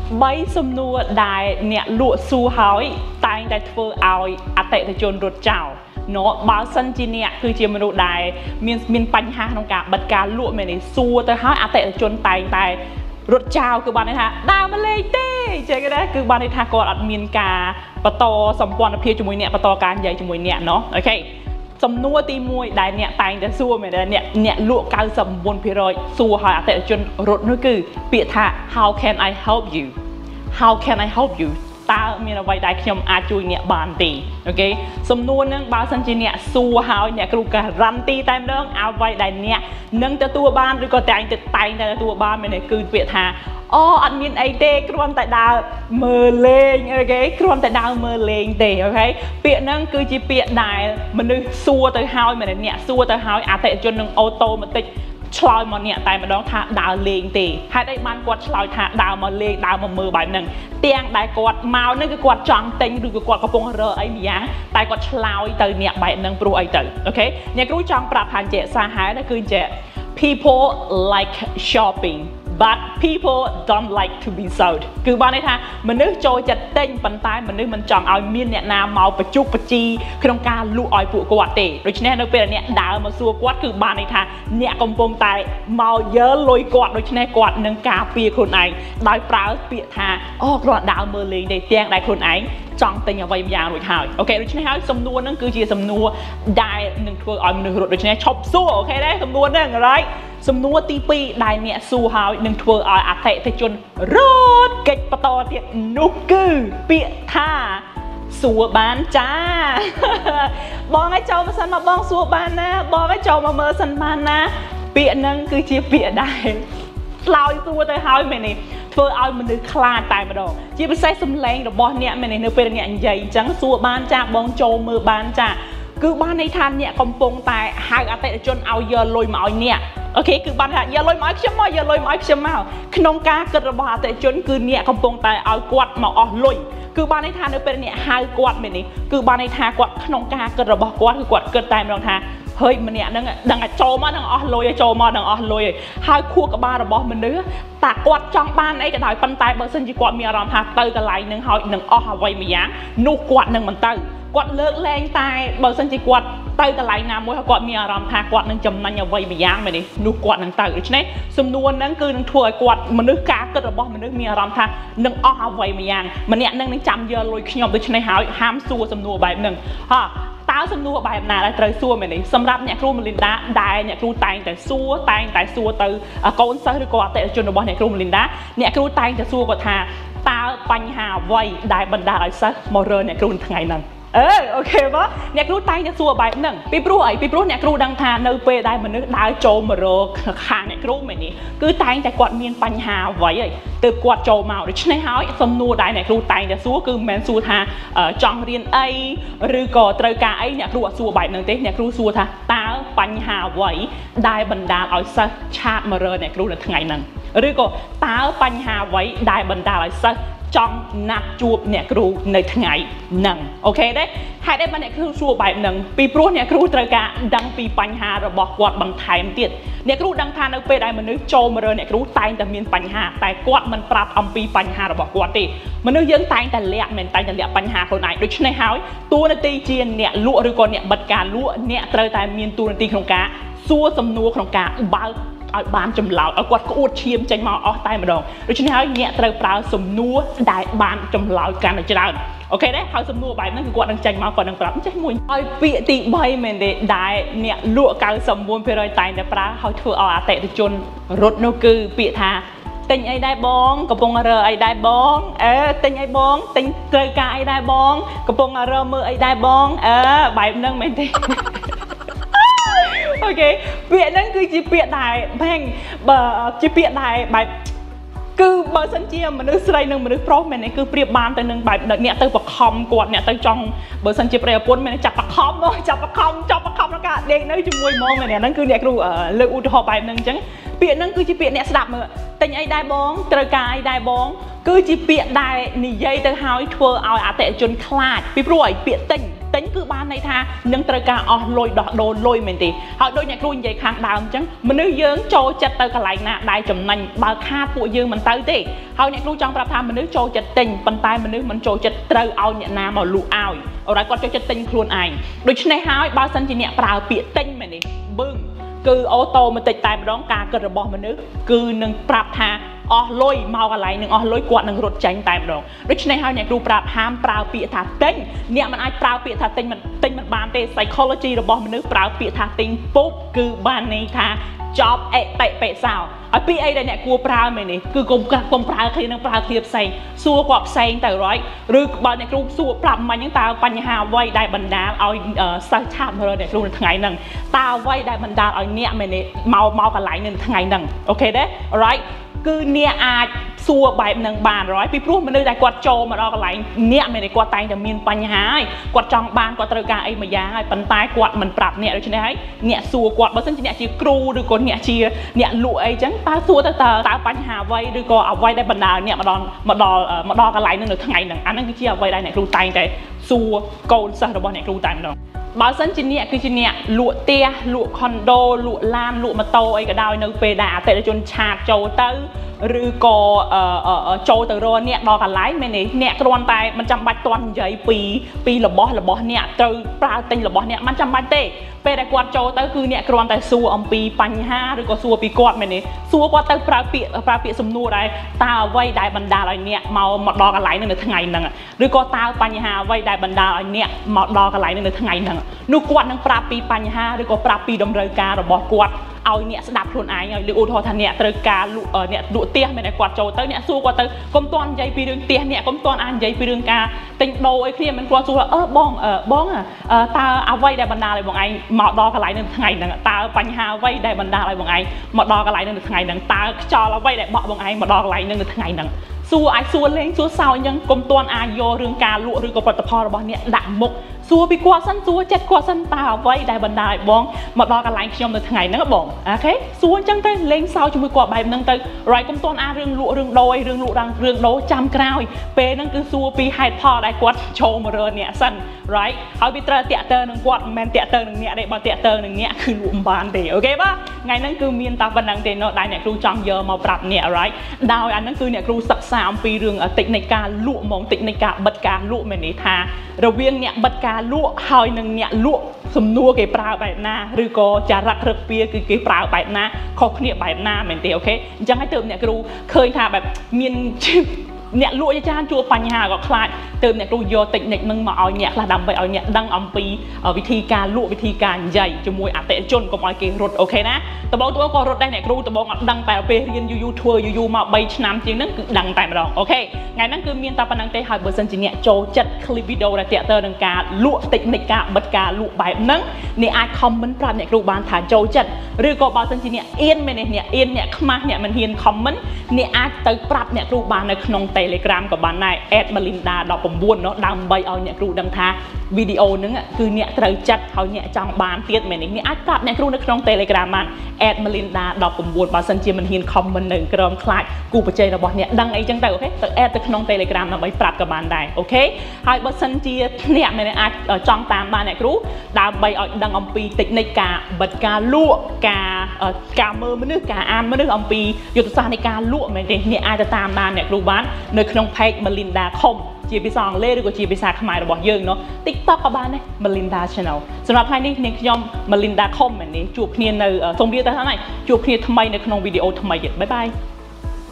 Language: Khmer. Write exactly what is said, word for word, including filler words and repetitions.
bay sầm nua đài nẹt lụa su hói tai đại thưa ao à tệ tại chôn rụt chảo nó bao sân chi nẹtคือเจียมนุษย์ได้มีมีปัญหาក្នុងការบัดการលក់មែននេះសួរទៅហើយអតិថិជនតែងតែរត់ចោលគឺបានន័យថាដើរមកលេងទេចេះគេដែរគឺបានន័យថាគាត់អត់មានការបន្តសម្ព័ន្ធភាពជាមួយអ្នកបន្តការនិយាយជាមួយអ្នកเนาะអូខេសំណួរទីមួយដែលអ្នកតែងតែសួរមែនដែរអ្នកអ្នកលក់99%សួរឲ្យអតិថិជនរត់នោះគឺពាក្យថា how can I help you how can I help you តើមានអ្វីដែលខ្ញុំអាចជួយអ្នកបានទេអូខេសំណួរហ្នឹងបើសិនជាអ្នកសួរឲ្យអ្នកគ្រូការ៉ាន់ទីតែម្ដងអ្វីដែលអ្នកនឹងទទួលបានឬក៏តែងតែតែងតែទទួលបានមានន័យគឺពាក្យថាអូអត់មានអីទេគ្រាន់តែដើរមើលលេងអូខេគ្រាន់តែដើរមើលលេងទេអូខេពាក្យហ្នឹងគឺជាពាក្យដែលមនុស្សសួរទៅហើយមែនទេអ្នកសួរទៅហើយអតិថិជននឹងអូតូម៉ាទិកឆ្លើយមកអ្នកតែម្ដងថាដើរលេងទេហេតុអីបានគាត់ឆ្លើយថាដើរមកលេងដើរមកមើលបែបហ្នឹងទាំងដែលគាត់មកហ្នឹងគឺគាត់ចង់ទិញឬក៏គាត់កំពុងរើអីម្យ៉ាងតែគាត់ឆ្លើយទៅអ្នកបែបហ្នឹងព្រោះអីទៅអូខេអ្នកគ្រូចង់ប្រាប់ថាជាសាហេតុគឺជា people like shopping but people don't like to be sold គឺបានន័យថាមនុស្សចូលចិត្តទិញប៉ុន្តែមនុស្សមិនចង់ឲ្យមានអ្នកណាមកបញ្ជុកបញ្ជីក្នុងការលក់ឲ្យពួកគាត់ទេដូច្នេះនៅពេលអ្នកដើរមកសួរគាត់គឺបានន័យថាអ្នកកំពុងតែមកយើលុយគាត់ដូច្នេះគាត់នឹងការពារខ្លួនឯងដោយប្រើពាក្យថាអូគ្រាន់ដើរមើលលេងទេទាំងដែលខ្លួនឯងចង់ទិញអ្វីម្យ៉ាងរួចហើយអូខេដូច្នេះហើយសំណួរហ្នឹងគឺជាសំណួរដែលនឹងធ្វើឲ្យមនុស្សរត់ដូច្នេះឈប់សួរអូខេទេសំណួរហ្នឹង right សំណួរទីពីរដែលអ្នកសួរហើយនឹងធ្វើឲ្យអតិថិជនរត់កិច្ចបន្តទៀតនោះគឺពាក្យថាសួរបានចាបងឲ្យចូលមកសិនមកបងសួរបានណាបងឲ្យចូលមកមើលសិនបានណាពាក្យហ្នឹងគឺជាពាក្យដែលឆ្លើយសួរទៅហើយមែនទេធ្វើឲ្យមនុស្សខ្លាចតែម្ដងជាពិសេសសំឡេងរបស់អ្នកមែនទេនៅពេលអ្នកនិយាយអញ្ចឹងសួរបានចាបងចូលមើលបានចាគឺបានន័យថាអ្នកកំពុងតែហៅអតិថិជនឲ្យយកលុយមកឲ្យអ្នកអូខេគឺបានថាយកលុយមកឲ្យខ្ញុំមកយកលុយមកឲ្យខ្ញុំមកក្នុងការគិតរបស់អតិថិជនគឺអ្នកកំពុងតែឲ្យគាត់មកអស់លុយគឺបានន័យថានៅពេលអ្នកហៅគាត់មែនទេគឺបានន័យថាគាត់ក្នុងការគិតរបស់គាត់គឺគាត់គិតតែម្ដងថាហើយម្នាក់ហ្នឹងដឹងតែចូលមកនឹងអស់លុយហើយចូលមកនឹងអស់លុយហើយខួរក្បាលរបស់មនុស្សតាគាត់ចង់បានអីក៏ដោយប៉ុន្តែបើសិនជាគាត់មានអារម្មណ៍ថាទៅកន្លែងហ្នឹងហើយនឹងអស់អ្វីមួយយ៉ាងនោះគាត់នឹងមិនទៅគាត់លើកលែងតែបើសិនជាគាត់ទៅកន្លែងណាមួយហើយគាត់មានអារម្មណ៍ថាគាត់នឹងចំណេញអ្វីមួយយ៉ាងមែនទេនោះគាត់នឹងទៅដូច្នេះសំណួរហ្នឹងគឺនឹងធ្វើឲ្យគាត់មនុស្សការគិតរបស់មនុស្សមានអារម្មណ៍ថានឹងអស់អ្វីមួយយ៉ាងម្នាក់នឹងនឹងចាំយកលុយខ្ញុំដូច្នេះហើយហាមសួរសំណួរបែបហ្នឹងហ่าតើសំណួរបែបណាដែលត្រូវសួរមែនទេសម្រាប់អ្នកគ្រូមលីនដាដែលអ្នកគ្រូតែងតែសួរតែងតែសួរទៅកូនសិស្សឬក៏អតិថិជនរបស់អ្នកគ្រូមលីនដាអ្នកគ្រូតែងតែសួរគាត់ថាតើបញ្ហាអ្វីដែលបណ្ដាលឲ្យសិស្សមករើអ្នកគ្រូថ្ងៃហ្នឹងអឺអូខេបងអ្នកគ្រូតែងតែសួរបែបហ្នឹងពីព្រោះអីពីព្រោះអ្នកគ្រូដឹងថានៅពេលដែលមនុស្សដើរចូលមករកខាងអ្នកគ្រូមែននេះគឺតែងតែគាត់មានបញ្ហាអ្វីហើយទើបគាត់ចូលមកដូច្នេះហើយសំណួរដែលអ្នកគ្រូតែងតែសួរគឺមិនមែនសួរថាចង់រៀនអីឬក៏ត្រូវការអីអ្នកគ្រូអត់សួរបែបហ្នឹងទេអ្នកគ្រូសួរថាតើបញ្ហាអ្វីដែលបណ្ដាលឲ្យសិស្សឆាតមករកអ្នកគ្រូនៅថ្ងៃហ្នឹងឬក៏តើបញ្ហាអ្វីដែលបណ្ដាលឲ្យសិស្សចង់ណាត់ជួបអ្នកគ្រូនៅថ្ងៃហ្នឹងអូខេទេហេតុអីបានអ្នកគ្រូសួរបែបហ្នឹងពីព្រោះអ្នកគ្រូត្រូវការដឹងពីបញ្ហារបស់គាត់បន្ថែមទៀតអ្នកគ្រូដឹងថានៅពេលដែលមនុស្សចូលមករើអ្នកគ្រូតែងតែមានបញ្ហាតែគាត់មិនប្រាប់អំពីបញ្ហារបស់គាត់ទេមនុស្សយើងតែងតែលាក់មិនតែងតែលាក់បញ្ហាខ្លួនឯងដូច្នេះហើយតួនាទីជាអ្នកលក់ឬក៏អ្នកបិទការលក់អ្នកត្រូវតែមានតួនាទីក្នុងការសួរសំណួរក្នុងការបើកឲ្យបានចម្លើយឲ្យគាត់ក្អួតឈាមចេញមកអស់តែម្ដងដូច្នេះហើយអ្នកត្រូវប្រើសំណួរដែលបានចម្លើយកាន់តែច្រើនអូខេទេហើយសំណួរបែបហ្នឹងគឺគាត់នឹងចេញមកគាត់នឹងប្រាប់ចេះមួយឲ្យពាក្យទីបីមែនទេដែលអ្នកលក់99%តែងតែប្រើឲ្យធ្វើឲ្យអតិថិជនរត់នោះគឺពាក្យថាទិញអីដែរបងកំពុងរើអីដែរបងអើទិញអីបងទិញត្រូវការអីដែរបងកំពុងរើមើលអីដែរបងអើបែបហ្នឹងមែនទេអូខេពាក្យហ្នឹងគឺជាពាក្យដែលបែងបើជាពាក្យដែលបែបគឺបើសិនជាមនុស្សស្រីនិងមនុស្សប្រុសមែនទេគឺប្រៀបបានទៅនឹងបែបអ្នកទៅបខំគាត់អ្នកទៅចង់បើសិនជាប្រិយប្រពន្ធមែនទេចាប់បខំមកចាប់បខំចាប់បខំក្នុងការដេកនៅជាមួយហ្មងមែនទេហ្នឹងគឺអ្នកគ្រូលើកឧទាហរណ៍បែបហ្នឹងអញ្ចឹងពាក្យហ្នឹងគឺជាពាក្យអ្នកស្ដាប់មើលទិញអីដែរបងត្រូវការអីដែរបងគឺជាពាក្យដែលនិយាយទៅហើយធ្វើឲ្យអតិថិជនខ្លាចពីព្រោះឲ្យពាក្យទិញទទិញគឺបានន័យថានឹងត្រូវការអស់លុយដោះដូរលុយមែនទេហើយដូចអ្នកគ្រូនិយាយខាងដើមអញ្ចឹងមនុស្សយើងចូលចិត្តទៅកន្លែងណាដែលចំណេញបើខាតពួកយើងមិនទៅទេហើយអ្នកគ្រូចង់ប្រាប់ថាមនុស្សចូលចិត្តទិញប៉ុន្តែមនុស្សមិនចូលចិត្តត្រូវឲ្យអ្នកណាមកលក់ឲ្យអរ៉ាគាត់ចូលចិត្តទិញខ្លួនឯងដូច្នេះហើយបើសិនជាអ្នកប្រើពាក្យទិញមែនទេបឹងគឺអូតូម៉ាទិកតែម្ដងការគិតរបស់មនុស្សគឺនឹងប្រាប់ថាអស់លុយមកកន្លែងនឹងអស់លុយគាត់នឹងរត់ចេញតែម្ដងដូច្នេះហើយអ្នកគ្រូប្រាប់ហាមប្រើពាក្យថាទិញអ្នកមិនអាចប្រើពាក្យថាទិញមិនទិញមិនបានទេ psychology របស់មនុស្សប្រើពាក្យថាទិញពុបគឺបានន័យថាចប់អតិបិសោហើយពីអីដែលអ្នកគួរប្រើមែននេះគឺកុំកុំប្រើគ្នានឹងប្រើគ្នាផ្សេងសួរគាត់ផ្សេងទៅ right ឬបើអ្នកគ្រូសួរប្រាប់មិញហ្នឹងតើបញ្ហាអ្វីដែលបណ្ដាលឲ្យសិស្សឆាប់មើលអ្នកគ្រូនៅថ្ងៃហ្នឹងតើអ្វីដែលបណ្ដាលឲ្យអ្នកមែននេះមកមកកន្លែងនៅថ្ងៃហ្នឹងអូខេទេ right គឺអ្នកអាចសួរបែបហ្នឹងបានរយពីព្រោះមនុស្សដែលគាត់ចូលមកដល់កន្លែងអ្នកមែនទេគាត់តែងតែមានបញ្ហាហើយគាត់ចង់បានគាត់ត្រូវការអីមួយយ៉ាងហើយប៉ុន្តែគាត់មិនប្រាប់អ្នកដូច្នេះហើយអ្នកសួរគាត់បើមិនជាអ្នកជាគ្រូឬក៏អ្នកជាអ្នកលក់អីចឹងតើសួរទៅតើតើបញ្ហាអ្វីឬក៏អ្វីដែលបណ្ដាលអ្នកមកដល់មកដល់មកដល់កន្លែងហ្នឹងនៅថ្ងៃហ្នឹងអាហ្នឹងគឺជាអ្វីដែលអ្នកគ្រូតែងតែសួរកូនសិស្សរបស់អ្នកគ្រូតែម្ដងបើសិនជាអ្នកគឺជាអ្នកលក់ផ្ទះលក់ខុនដូលក់ឡានលក់ម៉ូតូអីក៏ដោយនៅពេលដែលអតិថិជនឆាតចូលទៅឬក៏ចូលទៅរកអ្នកដល់កន្លែងមែនទេអ្នកគ្រាន់តែមិនចាំបាច់ទាន់និយាយពីពីរបស់របស់អ្នកត្រូវប្រើទិញរបស់អ្នកមិនចាំបាច់ទេពេលដែលគាត់ចូលទៅគឺអ្នកគ្រាន់តែសួរអំពីបញ្ហាឬក៏សួរពីគាត់មែនទេសួរគាត់ទៅប្រើពាក្យប្រើពាក្យសំណួរដែរតើអ្វីដែលបណ្ដាលឲ្យអ្នកមកមកដល់កន្លែងហ្នឹងនៅថ្ងៃហ្នឹងឬក៏តើបញ្ហាអ្វីដែលបណ្ដាលឲ្យអ្នកមកដល់កន្លែងហ្នឹងនៅថ្ងៃហ្នឹងនោះគាត់នឹងប្រាប់ពីបញ្ហាឬក៏ប្រាប់ពីតម្រូវការរបស់គាត់ឲ្យអ្នកស្ដាប់ខ្លួនឯងឲ្យលើកឧទាហរណ៍ថាអ្នកត្រូវការលក់អ្នកលក់ផ្ទះមែនតែគាត់ចូលទៅអ្នកសួរគាត់ទៅកុំតន់និយាយពីរឿងផ្ទះអ្នកកុំតន់អាននិយាយពីរឿងការទិញដូរអីគ្នាមិនគាត់សួរអឺបងបងតើអ្វីដែលបណ្ដាលឲ្យបងឯងមកដល់កន្លែងនៅថ្ងៃហ្នឹងតើបញ្ហាអ្វីដែលបណ្ដាលឲ្យបងឯងមកដល់កន្លែងនៅថ្ងៃហ្នឹងតើខ្យល់អ្វីដែលបក់បងឯងមកដល់កន្លែងនៅថ្ងៃហ្នឹងសួរអាចសួរលេងសួរសើចអញ្ចឹងកុំតន់អាចយករឿងការលក់ឬក៏ផលិតផលរបស់អ្នកដាក់មុខសួរពីគាត់សិនសួរចិត្តគាត់សិនតើអ្វីដែលបណ្ដាលឲ្យបងមកដល់កន្លែងខ្ញុំនៅថ្ងៃហ្នឹងបងអូខេសួរអញ្ចឹងទៅលេងសើចជាមួយគាត់បែបហ្នឹងទៅ right កុំតន់អារឿងលក់រឿងដូរអីរឿងលក់រឿងដូរចាំក្រោយពេលហ្នឹងគឺសួរពីហេតុផលដែលគាត់ចូលមករកអ្នកសិន right ហើយវាត្រូវតាក់ទងនឹងគាត់មិនមែនតាក់ទងនឹងអ្នកទេបើតាក់ទងនឹងអ្នកគឺលក់មិនបានទេអូខេបាទថ្ងៃហ្នឹងគឺមានតែប៉ុណ្្នឹងទេនោះដែលអ្នកគ្រូចង់យកមកប្រាប់អ្នក right ដោយអាហ្នឹងគឺអ្នកគ្រូសិក្សាអំពីរឿងតិចនៃការលក់ហ្មងតិចនៃការបិទការលក់មានន័យថារវាងអ្នកបិទការលក់ហើយនឹងអ្នកលក់សំណួរគេប្រើបែបណាឬក៏ចរិតរឹកពីគឺគេប្រើបែបណាខុសគ្នាបែបណាមែនទេអូខេអញ្ចឹងហើយទើបអ្នកគ្រូឃើញថាបែបមានអ្នកលក់ជាច្រើនជួបបញ្ហាក៏ខ្លាចទើបអ្នកគ្រូយកតិចនិចនឹងមកឲ្យអ្នកខ្លះដើម្បីឲ្យអ្នកដឹងអំពីវិធីការលក់វិធីការនិយាយជាមួយអតិថិជនកុំឲ្យគេរត់អូខេណាដំបូងដំបូងក៏រត់ដែរអ្នកគ្រូដំបូងអត់ដឹងតែពេលរៀនយូរយូរធ្វើយូរយូរមកបីឆ្នាំជាងហ្នឹងគឺដឹងតែម្ដងអូខេថ្ងៃហ្នឹងគឺមានតែប៉ុណ្្នឹងទេហើយបើសិនជាអ្នកចូលចិត្ត clip video ដែលតាក់ទងនឹងការលក់តិចនិចការបិទការលក់បែបហ្នឹងអ្នកអាច comment ប្រាប់អ្នកគ្រូបានថាចូលចិត្តឬក៏បើសិនជាអ្នកអៀនមែនទេអ្នកអៀនអ្នកខ្មាស់អ្នកមិនហ៊ាន comment អ្នកអាចទៅប្រាប់អ្នកគ្រូបាននៅក្នុង Telegram ក៏បានដែរ at melinda ដប់ប្រាំបួន នោះដើម្បីឲ្យអ្នកគ្រូដឹងថាវីដេអូហ្នឹងគឺអ្នកត្រូវចិត្តហើយអ្នកចង់បានទៀតមែនទេអ្នកអាចប្រាប់អ្នកគ្រូនៅក្នុង Telegram បាន at melinda ដប់ប្រាំបួន បើសិនជាមិនហ៊ាន comment នៅក្រោមខ្លាចគូបច្ចេករបស់អ្នកដឹងអីចឹងទៅអូខេទៅ add ទៅក្នុង Telegram ដើម្បីប្រាប់ក៏បានដែរអូខេហើយបើសិនជាអ្នកមិនអាចចង់តាមបានអ្នកគ្រូដើម្បីឲ្យដឹងអំពី technique ការបិទការលក់ការការមើលមនុស្សការអានមនុស្សអំពីយុទ្ធសាស្ត្រនៃការលក់មែនទេអ្នកអាចទៅតាមបានអ្នកគ្រូបាននៅក្នុង page melinda ខំជាភាសាអង់គ្លេសឬក៏ជាភាសាខ្មែររបស់យើងเนาะ TikTok ក៏បានដែរ Melinda Channel សម្រាប់ថ្ងៃនេះនាងខ្ញុំ Melinda ខំមែនទេជួបគ្នានៅសូមលាទៅហើយជួបគ្នាថ្មីនៅក្នុងវីដេអូថ្មីទៀតបាយបាយ